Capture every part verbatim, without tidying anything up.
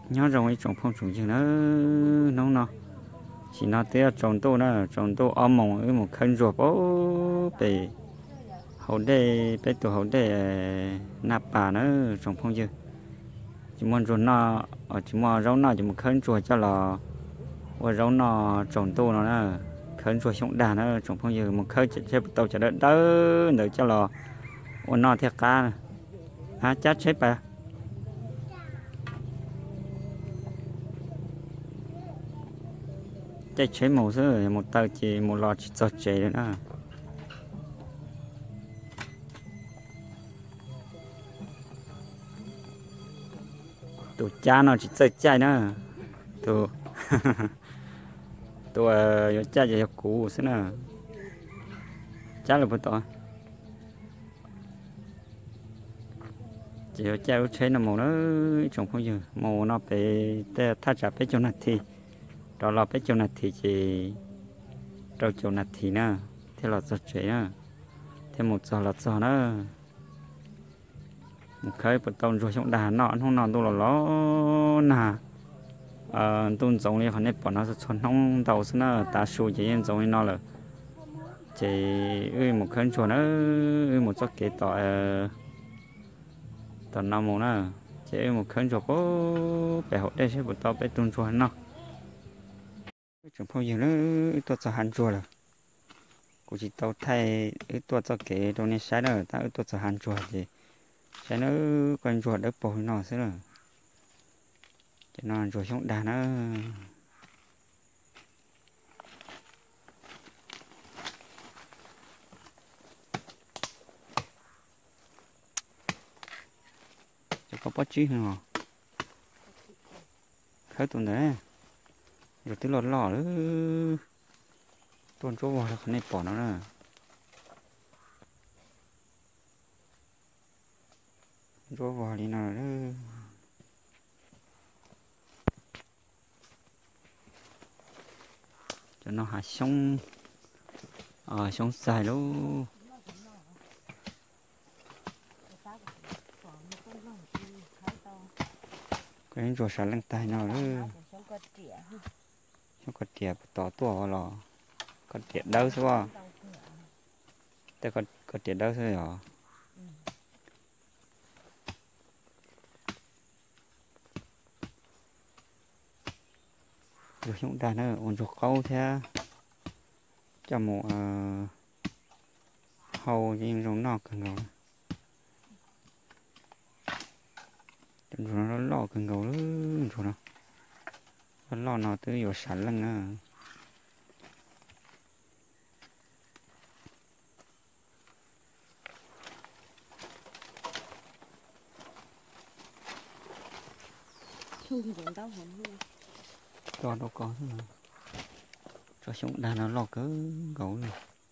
nhớ rồi trồng phong trồng gì nữa nông nó chỉ nó tới trồng tô nữa trồng tô ôm mỏng với một khăn ruột bố về hậu đây bé tụ hậu đây nạp bà nữa trồng phong dư chỉ muốn rồi nó ở chỉ muốn rau nó chỉ một khăn ruột cho là và rau nó trồng tô nó nữa khăn ruột sống đà nữa trồng phong dư một khăn chỉ chế tàu cho đỡ đỡ đỡ cho là và nó theo cá à chát chết bà chạy chế màu sữa một tờ chỉ một lọ chỉ cho chế nữa nè tụ cha nó chỉ chơi chạy nữa tụ tụ giờ chạy giờ cũ xí nè cha là bữa tỏ chỉ có chạy chế nó màu nó trồng không giờ màu nó bị te thắt chặt bị chỗ này thì đó là bị chỗ này thì chỉ đâu chỗ này thì nè thế là cho chế nè thêm một giờ là giờ nữa một cái bữa tàu rồi trong đà nọ không nọ tôi là nó nà ờ tôi giống như họ này bọn nó sẽ chọn không tàu xin nó ta số chỉ em giống như nó là chỉ ơi một khăn chuột nữa ơi một chút kế tỏi tỏi năm món nữa chỉ một khăn chuột có bẻ hột đây sẽ bữa tàu bẻ tuôn chuột nó chẳng bao giờ nữa tôi cho hàng chuột là cũng chỉ tàu thay tôi cho kế đồ này sai nữa ta tôi cho hàng chuột gì sai nó con chuột đỡ bồi nó sẽ là cho nó chuột xuống đà nó cho có bớt chí nữa khởi tuần đấy rồi tới lọt lò nữa tuần chỗ vào là cái này bỏ nó nè chỗ vào đi nào nữa cho nó hạt sống ờ sống dài luôn cái rùa sả lăng tai nào nữa nó có tiệp tỏ tua lò có tiệp đâu sao ta có có tiệp đâu sao hả rồi chúng ta nữa ổn ruột câu theo cho một uh, hầu nhưng rồng nọ cần ngầu rồi nó lò cần ngầu nữa rồi nó lò nó tới vô sẵn lần à cho đâu có nữa cho chúng ta nó lò cứ gấu này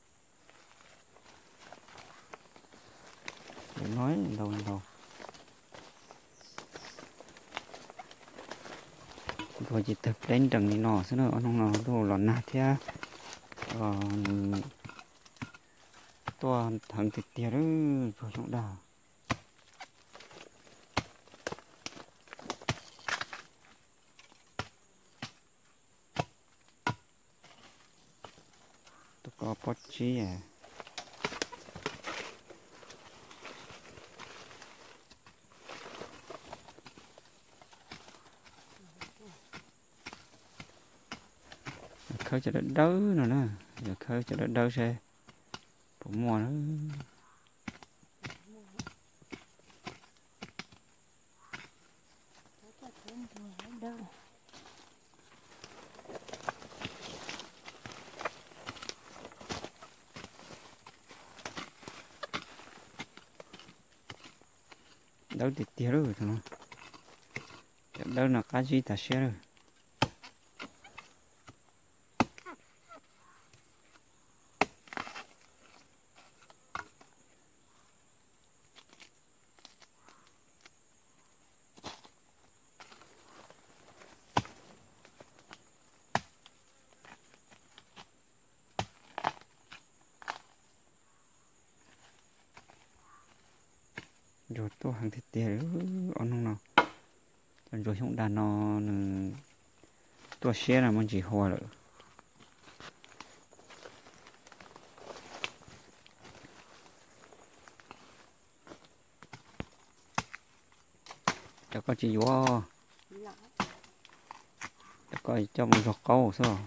để nói đầu đầu rồi chỉ tập đến trần thì nọ sẽ nữa ông nó đồ lò nát thế còn to thằng thịt tiệt đó cho chúng ta tôi có bớt chí à khơi cho đất đỡ nữa nè giờ khơi cho đất đỡ xe cũng mùa nó đâu thì tiếc rồi thằng nó đâu là cái gì ta xe rồi rồi tôi hàng thịt tiệt ở nông nào rồi chúng ta nó tua xe là mình chỉ hoa rồi cho có chỉ vô cho có cho mình giọt câu sao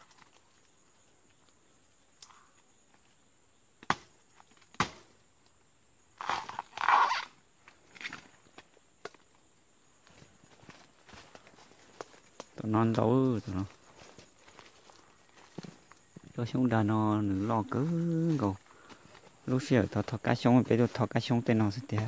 tụi non đâu tụi nó cho chúng ta nó lo cứ cầu lúc xưa thọ thọ cá sống bây giờ thọ cá sống tên nó sẽ thế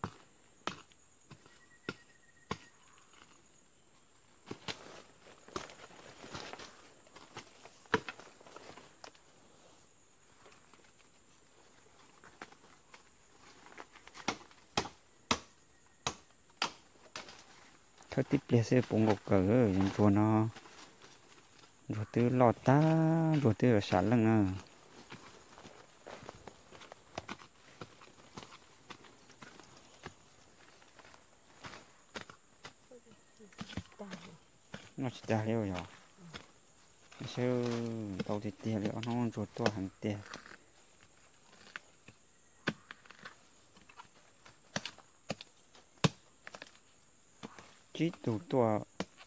thôi tiếp lên sẽ bùng ngọc cờ rồi nó rồi từ lọt ta rồi từ ở sản lăng à nó chỉ ta liệu rồi sao tàu thì tiền liệu nó rồi to hàng tiền chỉ tụ to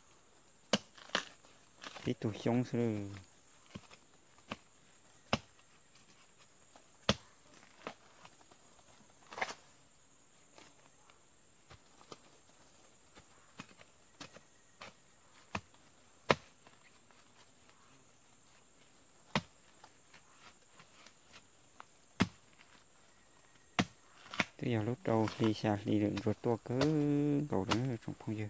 chỉ tụ sống sư bây giờ lúc đầu đi xa đi được rồi to cứ cầu đó trong phong dư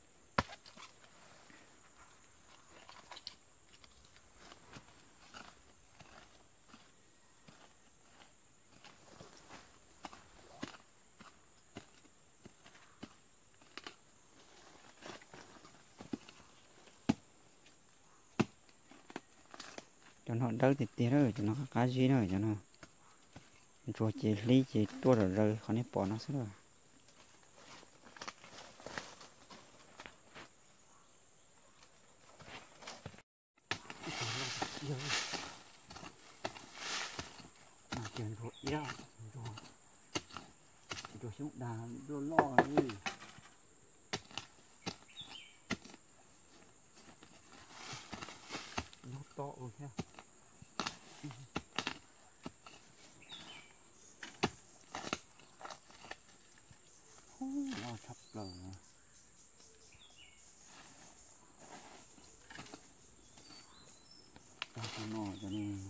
cho nó đỡ thì tiền rồi cho nó cá gì rồi cho nó rồi chỉ lý chỉ tua rồi rồi khỏi nếp bỏ nó sẽ rồi mà chuyện rồi ra rồi rồi xuống đà rồi lo đi nó to rồi nha nó sắp rồi cho nó cho nên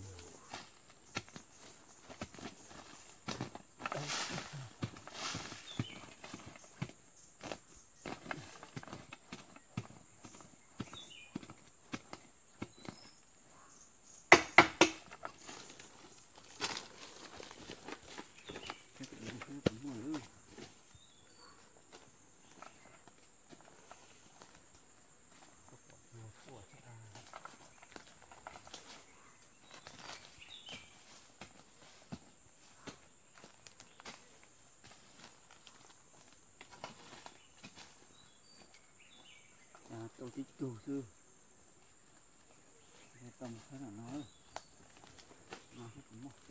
tôi thích chủ sư cái tầm thế là nó nó hết đúng không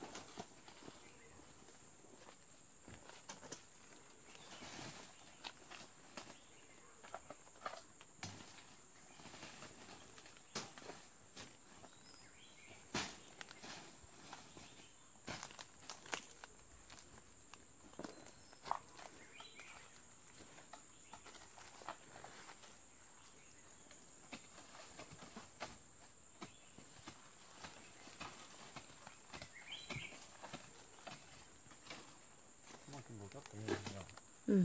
ừ.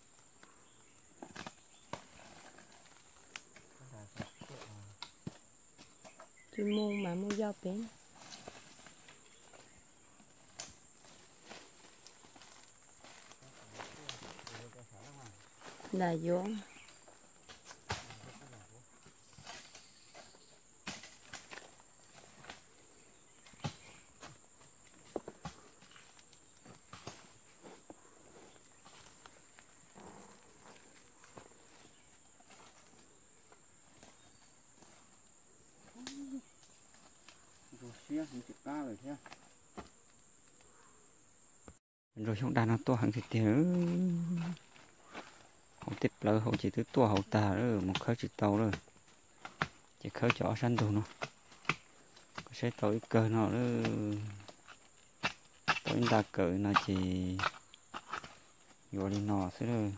Chuyên môn mà mua giao bén là vô thế hàng chục cá rồi thế rồi chúng ta nó to hàng thịt thế hậu tiếp lỡ hậu chỉ thứ to hậu tà rồi một khơi chỉ tàu rồi chỉ khơi chó săn đồ nó có sẽ tối cơ nó rồi tối ta cỡ nó chỉ vô đi nọ thế rồi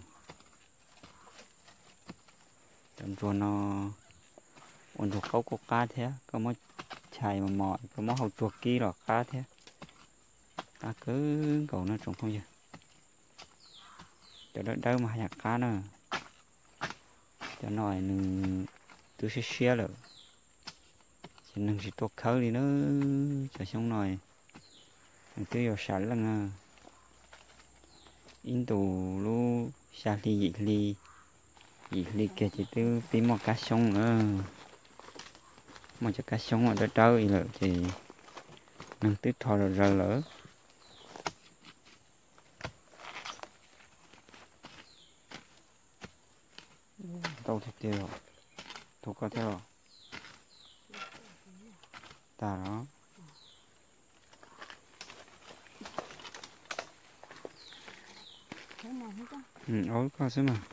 tầm chuột nó ổn thuộc câu có cá thế có mỗi chài mà mỏi có mỗi hậu chuột kia rồi cá thế cá cứ cầu nó trồng không gì cho đỡ đâu mà nhặt cá nữa cho nói đừng tôi sẽ share rồi chỉ đừng chỉ tôi khơi đi nữa cho xong rồi tôi vào sẵn là ngờ in tù lu xa li dị li dị li kia chỉ tôi tìm một cá sông nữa mà cho cá sông ở đó trời rồi thì nâng tiếp thò rồi rờ lỡ tàu thật tiêu thuộc có theo ta đó ừ ối có xíu mà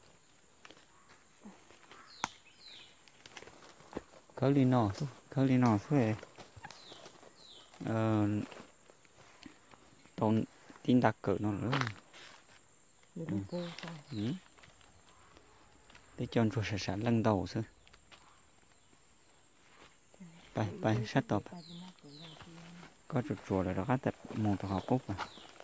khởi đi nọ khởi đi nọ thôi ờ tàu tin đặc cỡ nó nữa ừ để cho chuột sạch sạch lần đầu xưa bay bay sát tập có chuột chuột rồi đó cá tật một tàu học cúc mà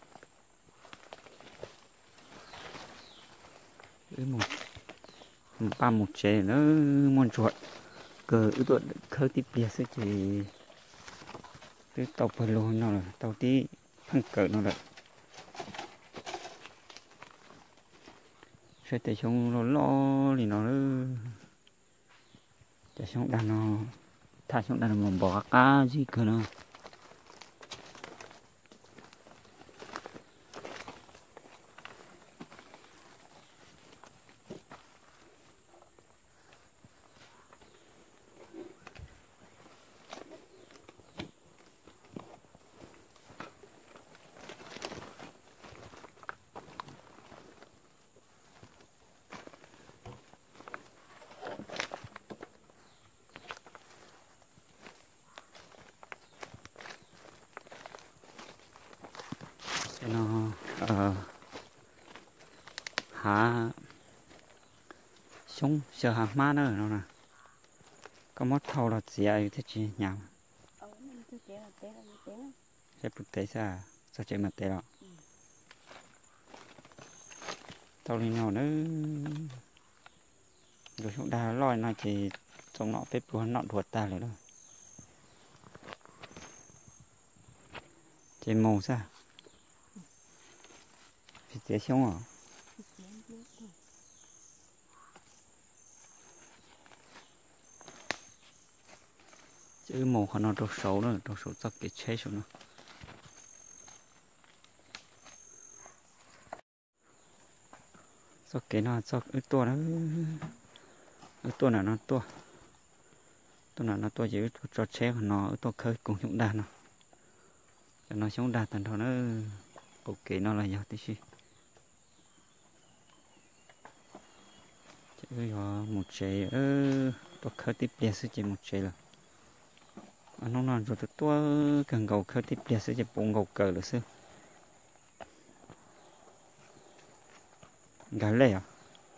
với một ba một chế nữa mòn chuột cờ ứ tuột khơi tiếp bia sẽ chỉ cái tàu bơi lô nó là tàu tí thằng cỡ nó là sẽ để xong nó lo thì nó để xong đàn nó thả xong đàn nó bỏ cá gì cơ nó nó ờ hả súng sợ hả má nữa nó nè có mất thâu là gì ai thế chứ nhảm sẽ bực té sao sao chạy mặt té đó tao đi nhỏ nữa rồi chúng ta lòi này thì trong nọ bếp luôn nọ ruột ta rồi đó trên màu sao thì té xuống à chứ màu của nó đồ xấu nữa đồ xấu chắc cái chết xuống nó chắc cái nó chắc cái tua nó cái tua nào nó tua tua nào nó tua chỉ cho chết của nó tua khơi cùng chúng đàn nó cho nó xuống đàn thành thôi nó ok nó là giàu tí xí chỉ có một chế ơ tua khơi tiếp biệt sẽ chỉ một chế là nó nói rồi tua cần gầu khơi tiếp biệt sẽ chỉ bốn gầu cờ là xưa gái lẻ à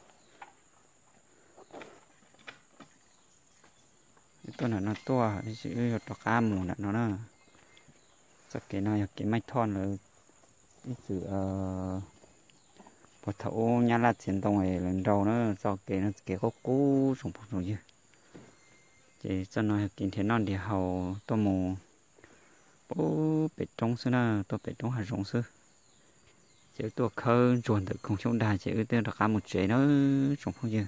ตัวนั้นนะตัวนี่สิเอาตะกร้าหมูน่ะเนาะนะสักเกน่าอยากกินไม่ทอนเลยนี่คือเอ่อพอเท่าญาลาเสียนตรงไอ้หลังเราเนาะสักเกน่าเกก็กู้สมบูรณ์อยู่จีจะน้อยอยากกินเทนอนเดียวเฮาตัวหมูปูเป็ดจงซื้อนะตัวเป็ดจงหาจงซื้อเจ้าตัวเคยจวนถึงของช่วงได้เจ้าตัวตะกร้าหมดเจ้าเนาะสมบูรณ์อยู่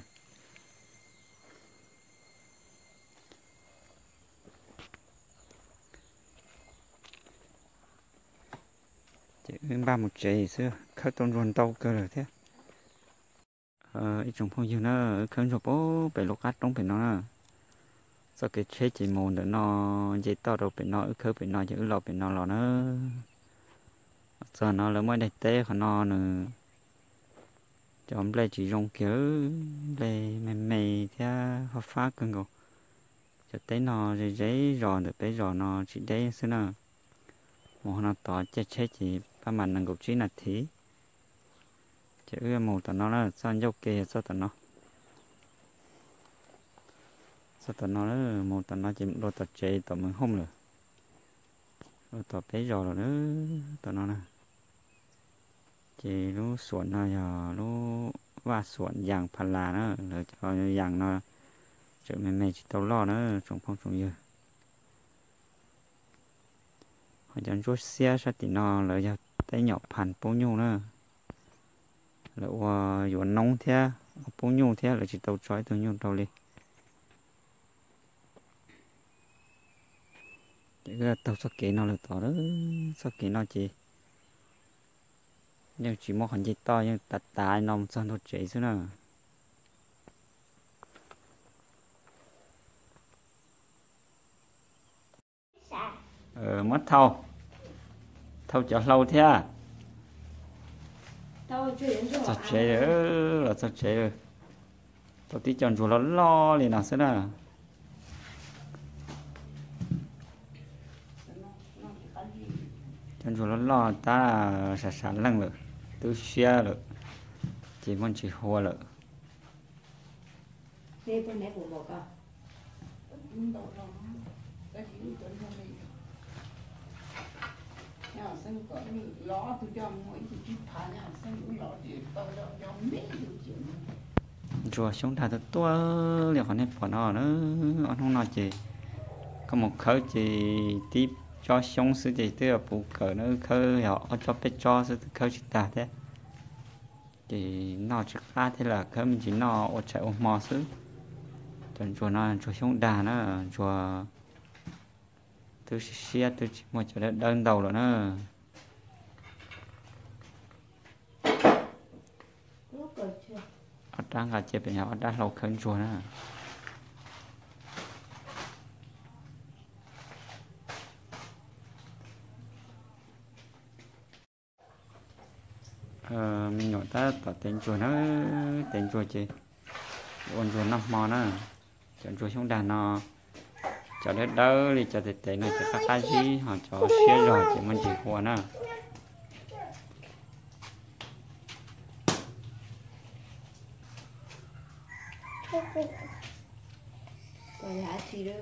ba một chế xưa khơi tôn ruộng tàu cơ rồi thế ờ ít trồng phong dừa nó khơi rồi bố phải lục cát trong phải nó sau cái chế chỉ mồn để nó dễ to đâu phải nó ức khơi phải nó chứ lò phải nó lò nó giờ nó là mới đây té của nó nữa chọn lấy chỉ dùng kiểu lấy mềm mềm theo hoa phá cưng rồi cho tới nó dễ dễ rồi được tới rồi nó chỉ đấy xí nào một nó tỏ chế chế chỉ ba mặt năng cục chỉ là thí chứ một tao nó là sao dâu kê sao tao nó sao tao nó là một tao nó chỉ đôi tao chế tao mới không rồi đôi tao tới rồi rồi nữa tao nó nè chỉ lúc xuân nó giờ lúc va xuân dạng phàn là nữa rồi cho dạng nó chợ mày mày chỉ tao lo nữa trồng phong trồng dừa họ chẳng rút xe sao thì nó lợi cho tới nhọc phàn bố nhung nữa là qua dù nóng thế bố nhung thế là chỉ tàu trói tàu nhung tàu đi cái tàu sắc kế nó là tỏ đó sắc kế nó chỉ nhưng chỉ một phần gì to nhưng tạt tài nòng xong nó chạy xuống nào ờ mất thâu thâu cho lâu thế à sao chạy nữa là sao chạy rồi tao tí chọn chùa nó lo liền nào xem nào chọn chùa nó lo ta sản sản năng lực tôi xe được chỉ muốn chỉ hoa được chùa xuống thả tôi tua liệu còn em bỏ nó nữa anh không nói gì có một khởi chỉ tiếp cho sống sự gì tức phụ cỡ nó khơi họ cho biết cho sự khơi chỉ ta thế thì nó chỉ khá thế là khơi mình chỉ nó ở chạy ôm mò xứ chọn chùa nó chùa xuống đà nó chùa tôi xe tôi chỉ một chỗ đơn đầu rồi nó ở đang cả chế bên nhau ở đang lâu khơi chùa nữa ờ mình nói ta tỏ tên chùa nó tên chùa chị ôn chùa năm mò nó chọn chùa xuống đàn nó cho đất đỡ thì cho thịt tế nó cho các cái gì họ cho xe rồi thì mình chỉ qua nó còn lá thì đâu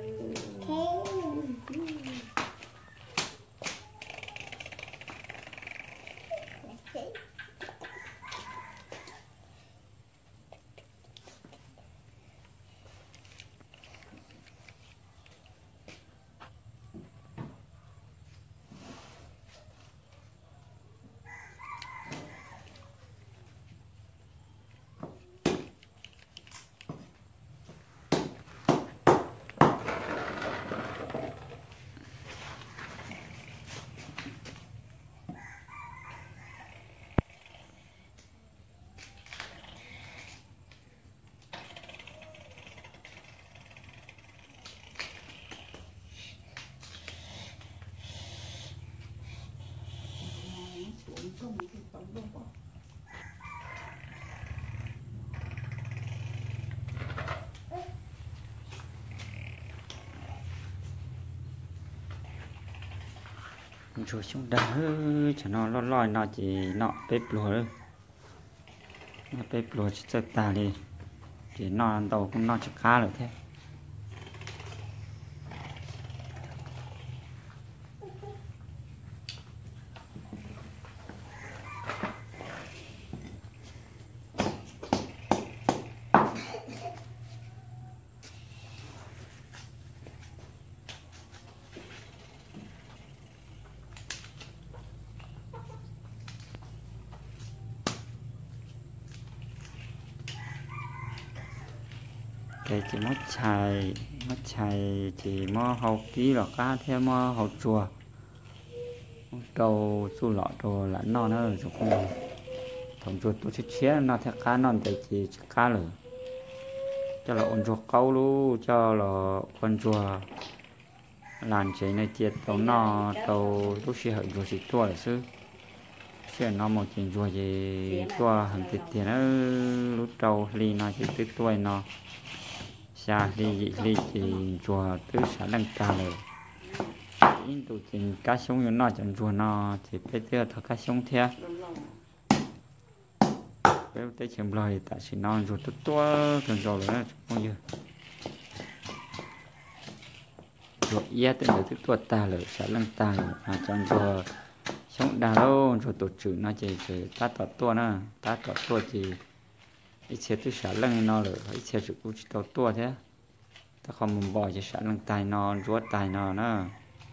chùa xuống đà cho nó lo loi nó chỉ nọ bếp lúa nó bếp lúa chỉ sợ ta đi chỉ nó đầu cũng nó chỉ khá rồi thế cái chỉ mất chài mất chài chỉ mò hậu ký là cá theo mò hậu chùa đầu su lọ đồ là non nó rồi không thằng chuột tôi chết chết nó theo cá non để chỉ cá rồi cho là ôn chuột câu luôn cho là con chùa làn chế này tiệt tàu nọ tàu lúc xưa hận chùa chỉ tua là sư xưa nó một chuyện chùa gì tua hàng tiệt tiền nó lúc đầu ly nó chỉ tới tuổi nó xa ly dị ly thì chùa tới xã đăng ca rồi in tụ chuyện cá sống như nó chẳng chùa nó thì bây giờ thật cá sống theo nếu tới chém lời tại chỉ non rồi tốt tua cần rồi nữa không như rồi ia tới được tua ta rồi sẽ lăng ta rồi à chẳng rồi sống đà lâu rồi tổ chức nó chỉ chỉ ta tọt tua nữa ta tọt tua chỉ ít xe tới sẽ lăng nó rồi ít xe chịu cũng chỉ tọt tua thế ta không muốn bỏ chỉ sẽ lăng tài nó ruột tài nó nữa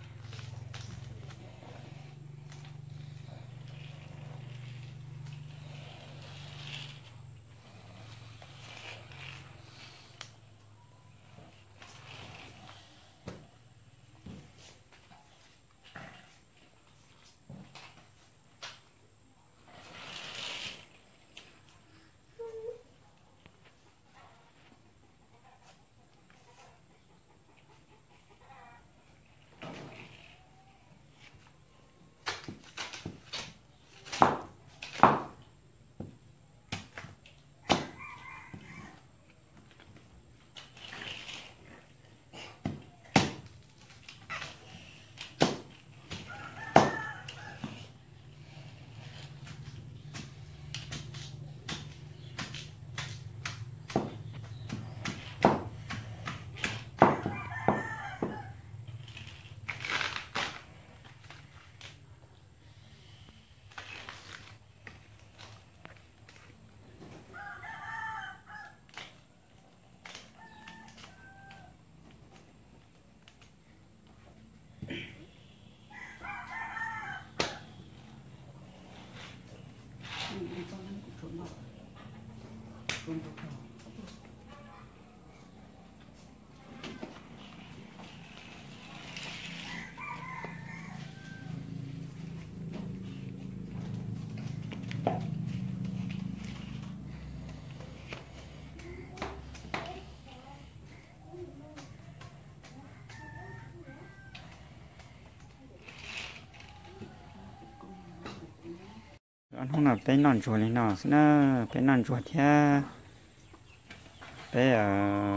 anh không nào bé non chuột này nọ xin nó bé non chuột thế bé ở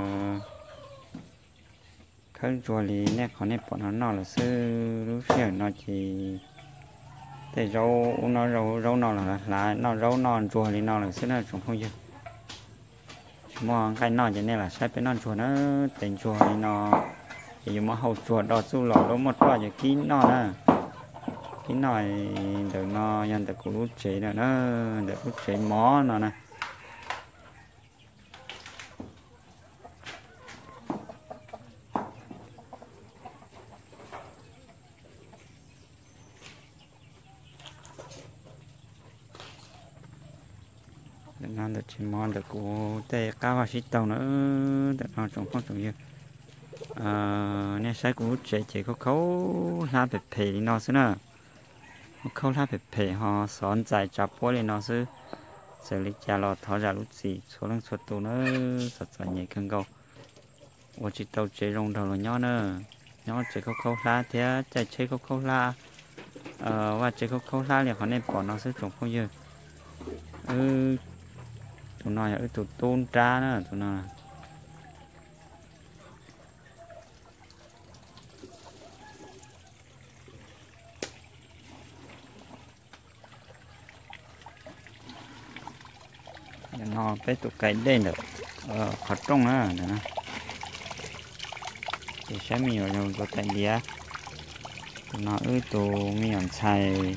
khơi chuột này nè còn nè bọn nó nọ là sư lúc xưa nó chỉ để rau nó rau rau nọ là lá nó rau non chuột này nọ là sư nó trồng không dư mà cái nọ cho nên là sai bé non chuột nó tên chuột này nọ thì mà hậu chuột đó su lò đó một quả cho kín nọ nè cái này được nó nhân được củ chế là nó được củ chế mó nó nè được nó được chế mó được củ tê cá và xít tàu nữa được nó trồng không trồng nhiều à nè sai củ chế chỉ có khấu lá bẹp phê nó xí nè khâu lá bẹp phê họ són dài chập bố lên nó xứ xử lý cha lò tháo ra lúc gì số lượng số tụ nó sạch sạch nhảy cân câu ô chỉ tàu chế rong đầu là nhỏ nữa nhỏ chế khâu khâu lá thế chạy chế khâu khâu lá ờ và chế khâu khâu lá liền họ nên bỏ nó xứ trồng không dư ừ tụi nó ở tụi tôn tra nữa tụi nó nó cái tụ cái đen được ờ khó trông á nè thì sẽ nhiều nhiều có tại đĩa nó ư tụ miệng xài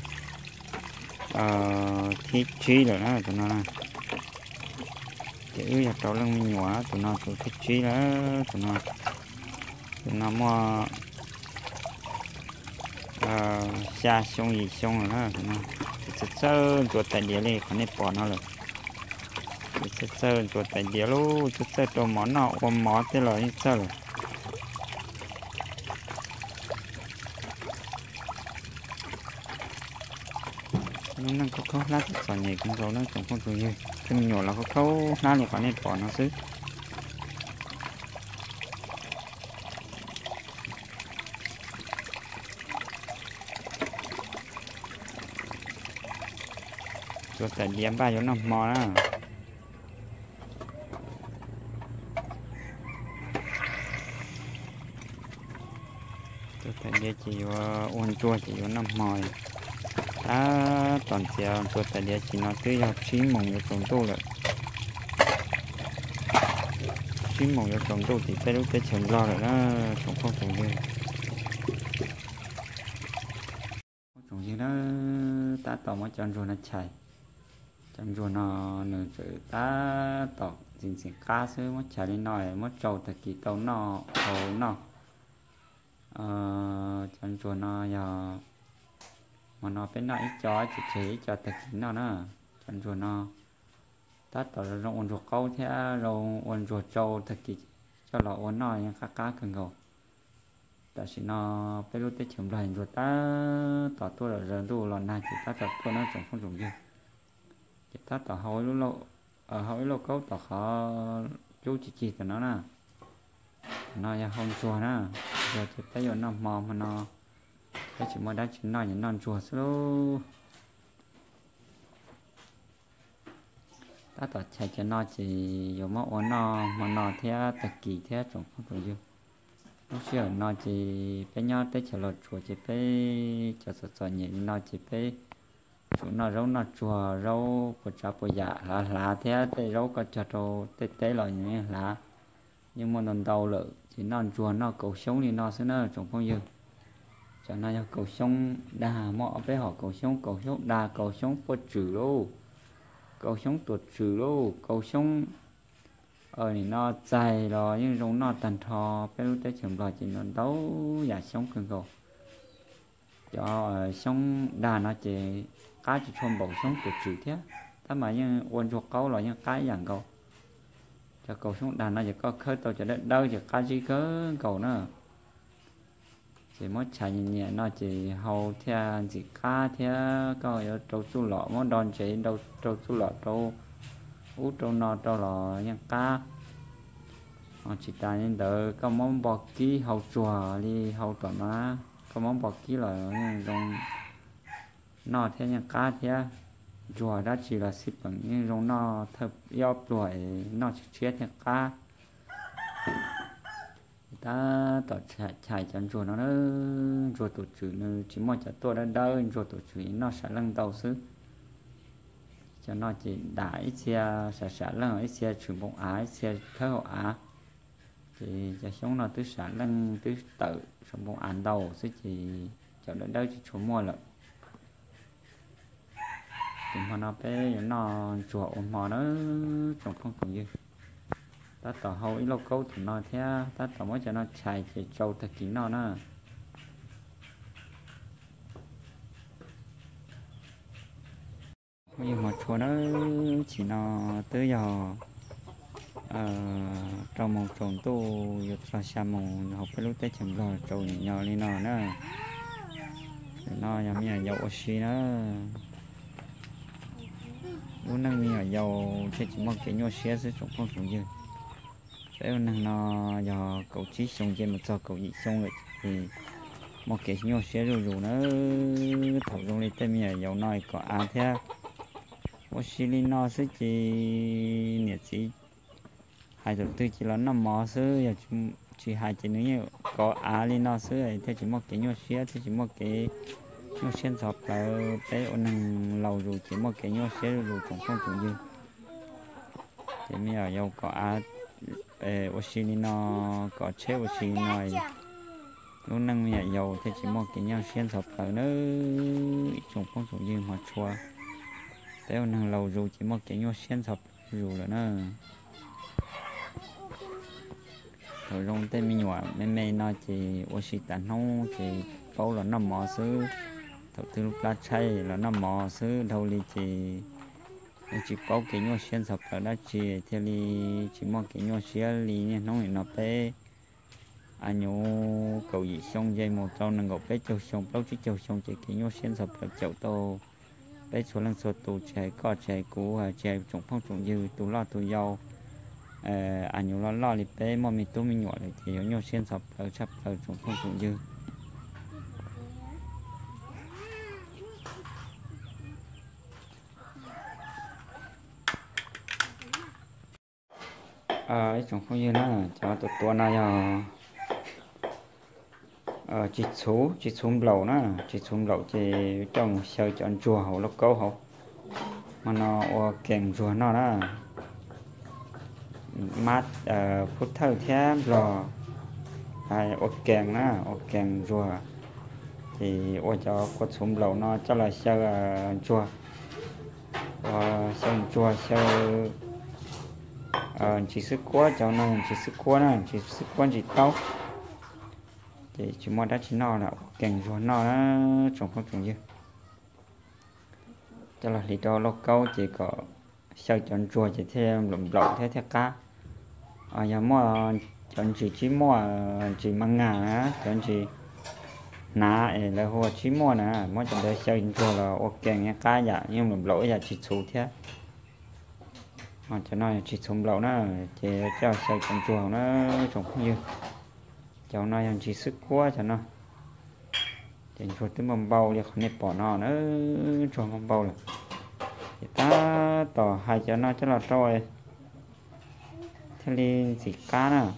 ờ thịt chi rồi đó tụi nó thì ư là cháu lưng mình nhỏ tụi nó tụ thịt chi đó tụi nó tụi nó mua ờ xa xong gì xong rồi đó tụi nó sẽ sơ tụ tại đĩa này còn nên bỏ nó rồi sẽ sơ chuột tại đĩa luôn sẽ sơ đồ món nào ôm món thế là như sơ rồi nó năng có khâu lát sỏi nhảy cũng rồi nó cũng không tùy như cái mình nhỏ là có khâu lát thì phải nên bỏ nó xứ chuột tại điểm ba chỗ nằm mò đó chuột tại địa chỉ uốn chuột chỉ có nằm mò à toàn chiều chuột tại địa chỉ nó tươi học chín mồng cho trồng tu rồi chín mồng cho trồng tu thì tới lúc tới trồng lo rồi đó trồng không trồng gì trồng gì đó ta tỏ mà chọn rồi nó chạy chọn rồi nó nửa chữ ta tỏ chính chính cá sứ mất chạy lên nồi mất trâu thật kỳ tàu nó hầu nó chọn rồi nó giờ mà nó phải nói cho chỉ chỉ cho thật kỳ nó nữa chọn rồi nó ta tỏ rồi ôn rồi câu thế rồi ôn rồi trâu thật kỳ cho nó ôn nó những cá cá cần gầu ta chỉ nó phải lúc tới chấm lại rồi ta tỏ tôi là giờ tôi lần này chỉ ta tỏ tôi nó chẳng không dùng gì chỉ ta tỏ hỏi lúc lâu ở hỏi lâu câu tỏ khó chú chỉ chỉ của nó nè nó ya không chùa nè rồi chỉ tới giờ nó mò mà nó cái chỉ mới đã chỉ nói những non chùa số ta tỏ chạy cho nó chỉ dùng máu ổn nó mà nó theo特kỳ theo chẳng không dùng gì lúc xưa nó chỉ phải nhớ tới chợ lợn chùa chỉ phải chợ sọt sọt nhỉ nó chỉ phải chỗ nó rau nó chùa rau của cha của già là là thế tới rau có chợ đồ tới tới là như là nhưng mà lần đầu lợ chỉ nó chùa nó cầu sống thì nó sẽ nó trồng phong dư cho nó cho cầu sống đà mọ với họ cầu sống cầu sống đà cầu sống có trừ luôn cầu sống tuột trừ luôn cầu sống ờ thì nó dài rồi nhưng giống nó tàn thò cái lúc tới chậm rồi chỉ nó đấu giả sống cần cầu cho sống đà nó chỉ cá chỉ thôn bầu sống của chữ thế ta mà như quân chuột câu là những cái dạng cầu cho cầu sống đà nó chỉ có khơi tàu cho đến đâu chỉ cá chỉ có cầu nữa chỉ mất chạy nhẹ nó chỉ hầu theo chỉ cá theo có ở trâu su lọ món đòn chỉ đâu trâu su lọ trâu út trâu nọ trâu lọ những cá chỉ ta nên đợi có món bò ký hậu chùa đi hậu tuần nó có món bò ký là trong nó theo những cá theo chùa đã chỉ là ship bằng nhưng trong nó thật yếu tuổi nó chỉ chết những cá ta tỏ chạy chạy chân chùa nó nữa chùa tổ chữ nữa chỉ một chả tôi đã đỡ chùa tổ chữ nó sẽ lăng đầu xứ cho nó chỉ đãi xe sẽ sẽ lăng xe chuyển bóng ái xe thế hậu á thì cho sống nó tứ sản lăng tứ tự sống bóng án đầu sẽ chỉ cho đến đâu chỉ chỗ mua lận thì mà nó bé nó chùa ổn mò nó trồng không còn gì ta tỏ hậu ý lâu câu thì nó thế ta tỏ mới cho nó chạy thì trâu thật kín nó nữa bây giờ mà chùa nó chỉ nó tới giờ trong một trồng tu được ra xa mùng học cái lúc tới chậm rồi trồng nhỏ lên nó nữa nó nhà mình dầu oxy nó uống năng mi ở dầu chỉ chỉ một cái nhô xe sẽ trồng không trồng gì thế năng nó giờ cậu chỉ trồng trên một giờ cậu chỉ trồng rồi thì một cái nhô xe rồi rồi nó thầu trong đây tên mi ở dầu nói có à thế oxy lên nó sẽ chỉ nhiệt chỉ hai đầu tư chỉ là năm mỏ sứ giờ chỉ hai chỉ nữa như có á lên nó sứ này theo chỉ một cái nhô xe theo chỉ một cái nhô xe sọp là bé ôn năng lầu rồi chỉ một cái nhô xe rồi cũng không trồng gì thì bây giờ dầu có á oxy lên nó có chế oxy này lúc năng bây giờ dầu theo chỉ một cái nhô xe sọp là nó trồng không trồng gì mà chua bé ôn năng lầu rồi chỉ một cái nhô xe sọp rồi là nó rồi trong tên mình nhỏ mấy mấy nó chỉ oxy tàn không thì câu là nó mỏ xứ đầu tư lúc lá chay là nó mỏ xứ đâu đi chỉ chỉ câu cái nhau xuyên sập là đã chỉ theo đi chỉ một cái nhau xuyên đi nha nó nó bé anh nhô cầu gì xong dây một trâu năng gọc bé châu xong bao chiếc châu xong chỉ cái nhau xuyên sập là chậu tô bé số lần số tù chạy co chạy cũ chạy trồng phong trồng dư tù lo tù dâu anh nhớ lo lo thì bé mà mình tôi mình nhỏ lại thì nhau xuyên sập ở chắp ở trồng phong trồng dư ờ trong không như nó cho tụi tua này giờ ờ chỉ số chỉ số lẩu nó chỉ số lẩu thì trong sợi chọn chùa hậu lộc câu hậu mà nó kèm chùa nó đó mát ờ phút thâu thêm rồi hay ô kèm nó ô kèm chùa thì ô cho có số lẩu nó cho là sợi chùa ờ sợi chùa sợi ờ chỉ sức quá cho nó chỉ sức quá nè chỉ sức quá chỉ tao thì chỉ mua đã chỉ nó là kèm chùa nó trồng không trồng gì cho là lý do lộc câu chỉ có sau chọn chùa chỉ thêm lụm lậu thế theo cá ở nhà mua chọn chỉ chỉ mua chỉ mang ngà á chọn chỉ ná là hoa chỉ mua nè mua chọn đây sau chùa là ok nghe cá dạ nhưng lụm lậu dạ chỉ số thế mà cho nó chỉ số lậu nó chỉ cho sau chọn chùa nó trồng không như cháu nó chỉ sức quá cho nó trên chuột tới mầm bầu thì không nên bỏ nó nữa chuột mầm bầu rồi thì ta tỏ hai cho nó chắc là rồi thế nên chỉ cá nữa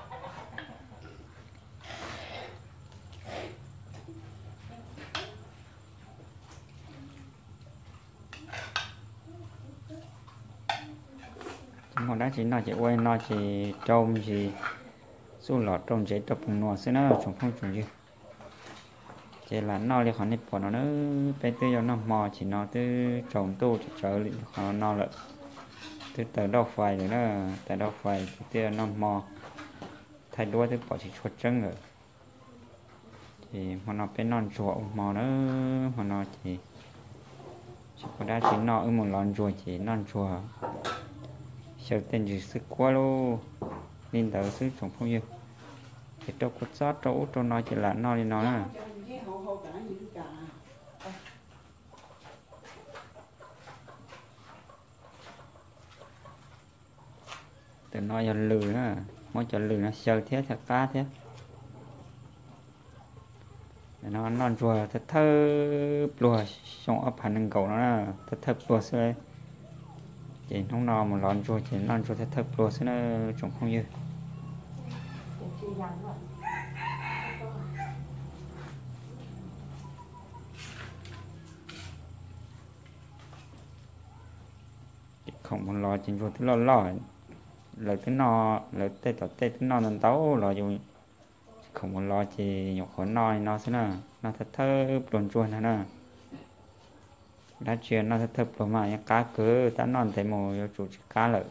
còn đó chỉ nó chỉ quay nó chỉ trông chỉ số lọt trông chỉ tập nọ xí nó trồng không trồng gì chỉ là nó liền khỏi nếp bỏ nó nữa bên tư cho nó mò chỉ nó tư trồng tu cho trở lại nó nó lại từ từ đâu phải rồi đó tại đâu phải tư nó mò thay đuôi tư bỏ chỉ chuột trứng rồi thì mà nó bên non chuột mò nữa mà nó chỉ chỉ có đá chỉ nó ở một lon chuột chỉ non chuột sợ tên gì sức quá luôn nên tớ sức trồng không nhiều thì đâu có sót chỗ cho nó chỉ là nó đi nó nè từ nó giờ lừ nữa mỗi chỗ lừ nó sờ thế thật cá thế nó non chùa thật thơ lùa xong ấp hành cầu nó là thật thơ lùa xưa chỉ không no một lon chùa chỉ non chùa thật thơ lùa xưa nó trồng không như không một lò chỉ chùa tới lo lo lời tới no lời tê tỏ tê tới no nên tấu lò dùng không một lò chỉ nhọc khó no nó sẽ là nó thật thơ đồn chùa này nè đã chuyện nó thật thơ rồi mà cá cứ ta non thấy mồi chủ cá lợi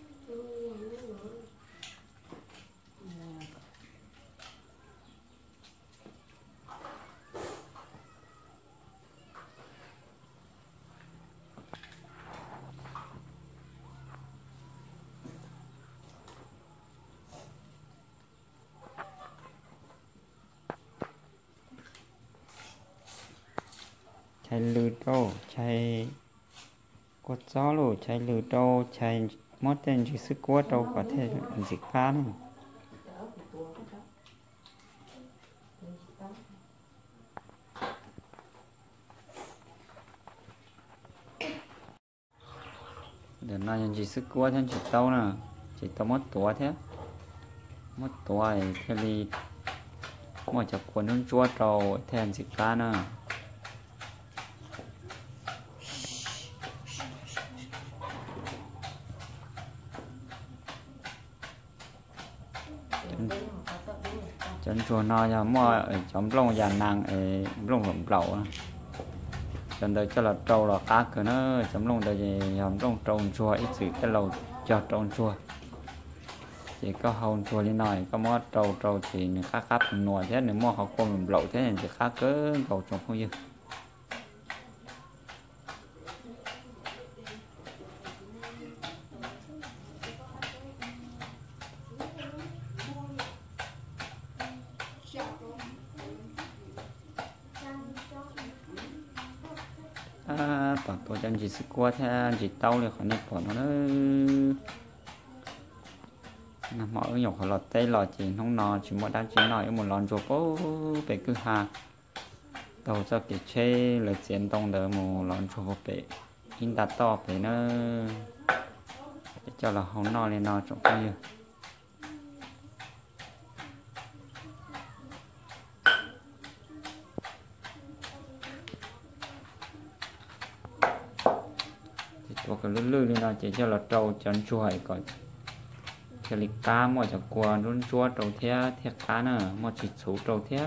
chạy lư đâu chạy quạt gió rồi chạy lư đâu chạy mất tên chỉ sức quá đâu có thể dịch phá nữa để nói chỉ sức quá thêm chỉ tao nè chỉ tao mất tuổi thế mất tuổi thế thì mà chọc quần hương chua trâu thêm dịch phá nữa chân chùa nó giờ mua ở trong lông già nàng ở lông lồng lẩu chân đây cho là trâu là cá cửa nó trong lông đây thì trong lông trâu chùa ít sự cái lầu cho trâu chùa chỉ có hồn chùa lên này có mua trâu trâu thì cá cáp nồi thế nếu mua họ con lồng lẩu thế thì cá cỡ cầu trồng không dư à, toàn tôi chân chỉ sức qua theo chỉ tao thì khỏi nếp bỏ nó nữa nằm ở nhọc họ lọt tay lọt chỉ không nò chỉ một đám chỉ nói một lon chùa bố về cứ hà đầu cho cái chê là chiến tông đỡ một lon chùa bố bể in đặt to bể nó cho là không no lên no trong bao nhiêu cái lươn lươn lên là chỉ cho là trâu chọn chuối còn cái lịch cá mà cho qua luôn chua trâu thế thế cá nữa mà chỉ số trâu thế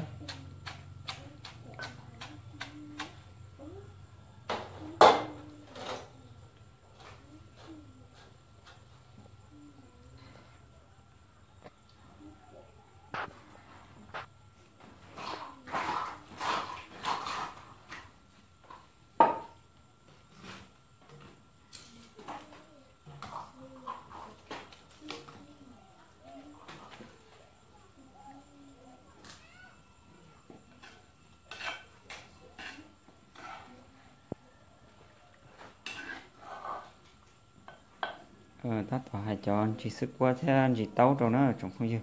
ờ ta tỏ hai chọn chỉ sức qua thế chỉ tấu rồi nó trong không dư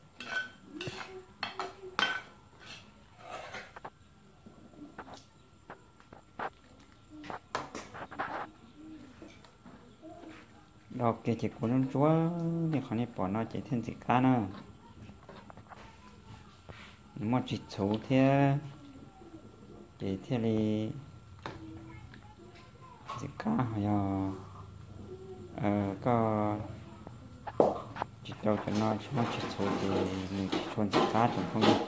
đọc cái chỉ của nó chúa thì khỏi này bỏ nó chỉ thêm gì cá nữa mà chỉ số thế chỉ thế thì gì cá hay ờ có chỉ đâu cho nó chỉ mà chỉ số thì mình chỉ chọn gì cá trong không dư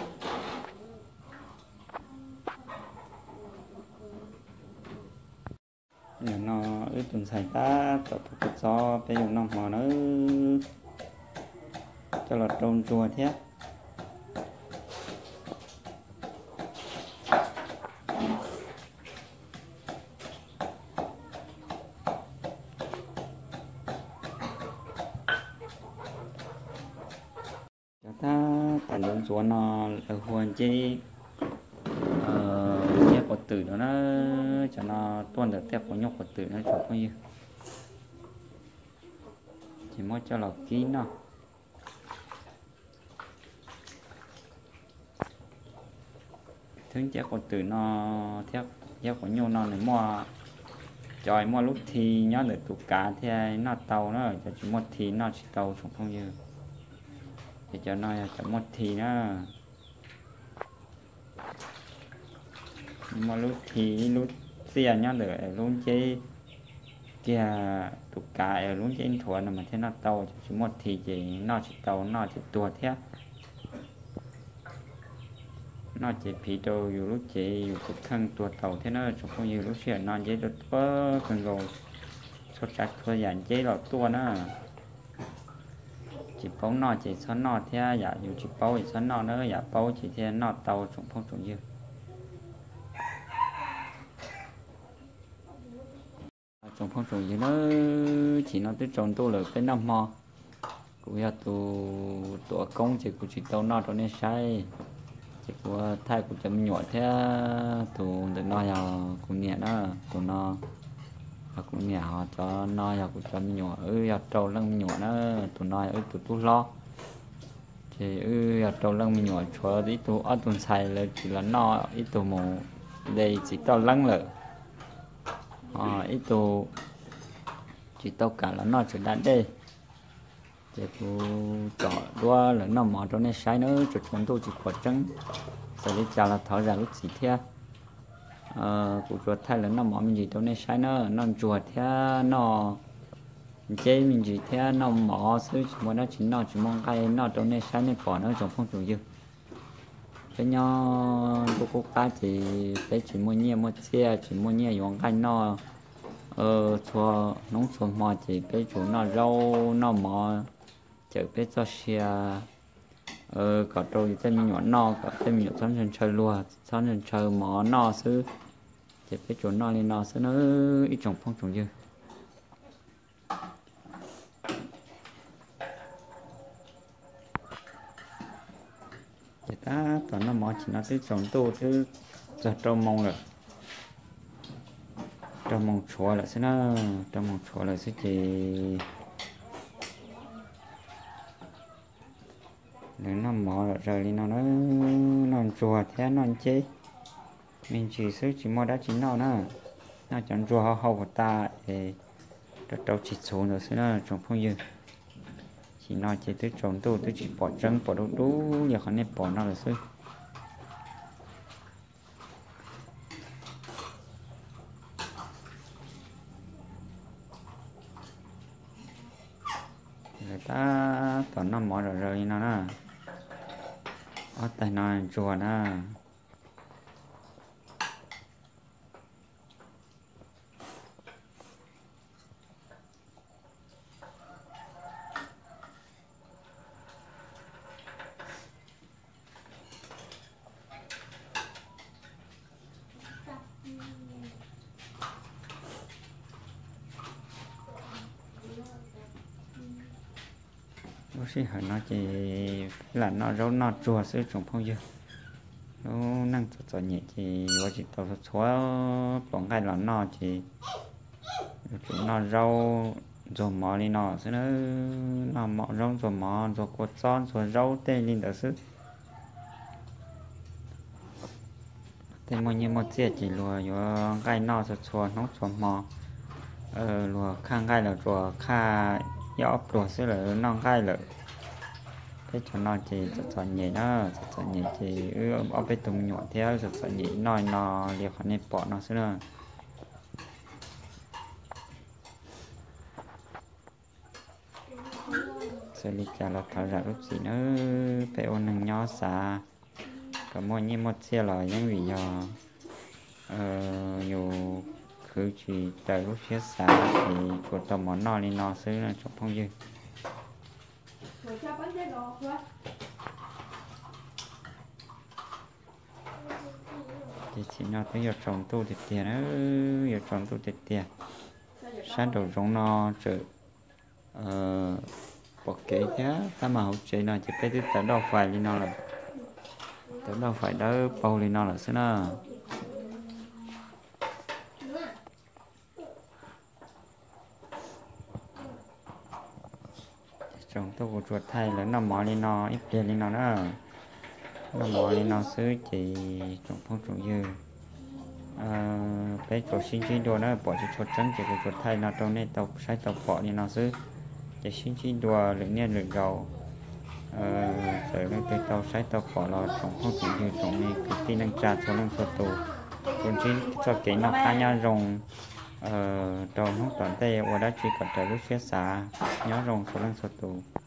nếu nó ít tuần xảy ta tập tập cho bây giờ nó mà nó cho là trôn chùa thế cho ta tận dụng chùa nó ở huân chi nhé của tử nó cho nó tuôn được tiếp của nhóc của tử nó chụp bao nhiêu chỉ mới cho là ký nó thứ chắc của tử nó theo theo của nhau nó này mua trời mua lúc thì nhớ được tụ cá thì nó tàu nó cho chỉ một thì nó chỉ tàu chụp bao nhiêu để cho nó cho một thì nó mà lúc thì lúc xưa nhá được luôn chơi kia tụ cá luôn chơi thua mà thế nó tàu chỉ một thì chỉ nó chỉ tàu nó chỉ tua thế nó chỉ phí đồอยู่lúc chỉอยู่ทุกครั้งตัวเต่าthế nó chụp không nhiều lúc xưa nó chơi được có cần rồi số chặt thôi dàn chơi lọt tua nó chỉ bao nó chỉ số nó thế giả dù chỉ bao chỉ số nó nữa giả bao chỉ thế nó tàu chụp không chụp nhiều trong phong trùng gì nó chỉ nó tới trồng tôi là cái năm mò cũng là tụ tụ công chỉ của chỉ tàu nó cho nên sai chỉ của thay của chấm nhỏ thế tụ để nó là cũng nhẹ đó tụ nó và cũng nhẹ cho nó là của chấm nhỏ ư là trâu lăng nhỏ nó tụ nó ư tụ tu lo thì ư là trâu lăng nhỏ cho đi tụ ở tụ xài là chỉ là nó ít tụ mù đây chỉ tao lăng lợ à, ít tụ chỉ tao cả là nó chỉ đạn đây để tụ chọn đua là nó mò cho nên sai nữa cho chúng tôi chỉ có trắng sau đấy chả là tháo ra lúc gì thế ờ cụ chuột thay là nó mò mình gì cho nên sai nữa nó chuột thế nó chơi mình gì thế nó mò xứ chỉ muốn nó chỉ nó chỉ mong cái nó cho nên sai nên bỏ nó trong phong trùng dư cái nhau cô cô cá chỉ cái chỉ mua nhẹ mua xe chỉ mua nhẹ dùng cái nó ờ cho nông xuân mò chỉ cái chủ nó rau nó mò chở cái cho xe ờ có trâu tên mình nhỏ nó có tên mình nhỏ xong chân chơi lùa xong chân chơi mò nó xứ chỉ cái chủ nó lên nó xứ nó ít trồng phong trồng dư chỉ ta toàn nó mò chỉ nó tới trồng tô chứ giờ trâu mông rồi trâu mông chua là xứ nó trâu mông chua là xứ chỉ nếu nó mò rồi thì nó nó nó chùa thế nó chế mình chỉซื้อ chỉ mua đã chín nó nữa nó chẳng chùa hậu hậu của ta để cho trâu chỉ số nữa xứ nó trồng phong dư chỉ nói chỉ tới trồng tôi tôi chỉ bỏ trứng bỏ đủ đủ giờ khả năng bỏ nó là xứ chọn nó mỏ rồi rồi nó nè ở tay nó chùa nè bác sĩ hỏi nó chỉ là nó rau nó chùa sử dụng phong dư nó năng cho cho nhẹ thì bác sĩ tao xóa bọn cái là nó chỉ chúng nó rau rồi mò đi nó sẽ nó nó mò rau rồi mò rồi cột son rồi rau tê lên đó sức thế mà như một chiếc chỉ lùa vô cái nó sẽ xóa nó xóa mò ờ lùa khang cái là lùa kha gió lùa sẽ là nó cái là cái cho nó chỉ cho nhẹ nó cho nhẹ chỉ ở bên tùng nhọn theo cho nhẹ nói nó liệt phần này bỏ nó sẽ là sẽ đi trả là thở ra lúc gì nữa phải ôn năng nhỏ xa cả mỗi như một xe là những vì do nhiều cứ chỉ tới lúc phía xa thì của tàu món nó đi nó sẽ là trong phong dư thì chỉ nó tới giờ trồng tu thì tiền đó giờ trồng tu thì tiền sáng đầu giống nó trở bỏ kế thế ta mà học chơi nó chỉ phải tới đâu phải đi nó là tới đâu phải đỡ bao đi nó là thế nào trồng tu của chuột thay là nó mỏ đi nó ít tiền đi nó đó nó mỏ đi nó xứ chỉ trồng phong trồng dư cái chuột sinh chín đùa nó bỏ cho chuột trắng chỉ của chuột thay nó trong này tàu sai tàu bỏ đi nó xứ chỉ sinh chín đùa lượng nhiên lượng gầu rồi nó tới tàu sai tàu bỏ là trồng phong trồng dư trồng này cái tin năng trà cho năng sụt tù còn chín cho cái nó khai nhau rồng đầu nó toàn tay ở đó chỉ còn tới lúc phía xa nhớ rồng số năng sụt tù